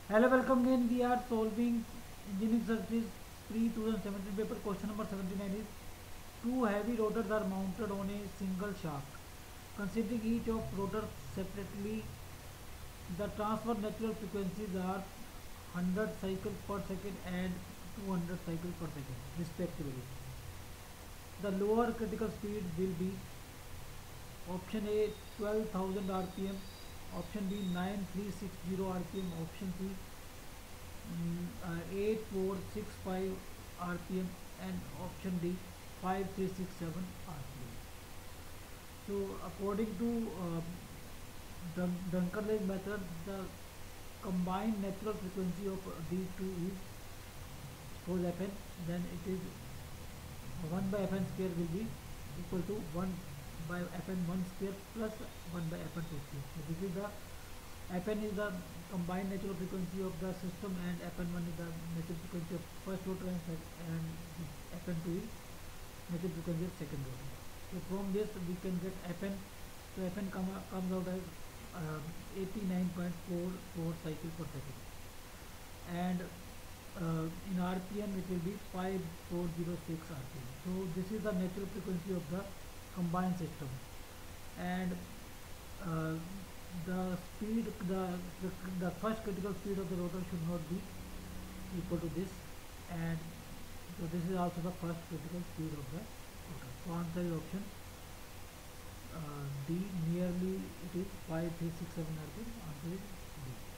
Hello, welcome again. We are solving engineering services pre-2017 paper. Question number 79 is two heavy rotors are mounted on a single shaft. Considering each of rotors separately, the transfer natural frequencies are 100 cycles per second and 200 cycles per second, respectively. The lower critical speed will be option A 12,000 rpm, option B 9360 rpm, option C 8465 rpm, and option D 5367 rpm. So according to Dunkerley's method, the combined natural frequency of these two is, suppose Fn, then it is 1 by Fn square will be equal to 1 by Fn1 square plus 1 by Fn2 square. So this is the Fn is the combined natural frequency of the system, and Fn1 is the natural frequency of first rotor, and Fn2 is natural frequency of second rotor. So from this we can get Fn. So Fn comes out as 89.44 cycle per second, and in RPM it will be 5406 RPM. So this is the natural frequency of the combined system, and uh, the speed, the first critical speed of the rotor should not be equal to this, and so this is also the first critical speed of the rotor. So answer is option D. Nearly it is 5367 RPM. Answer is D.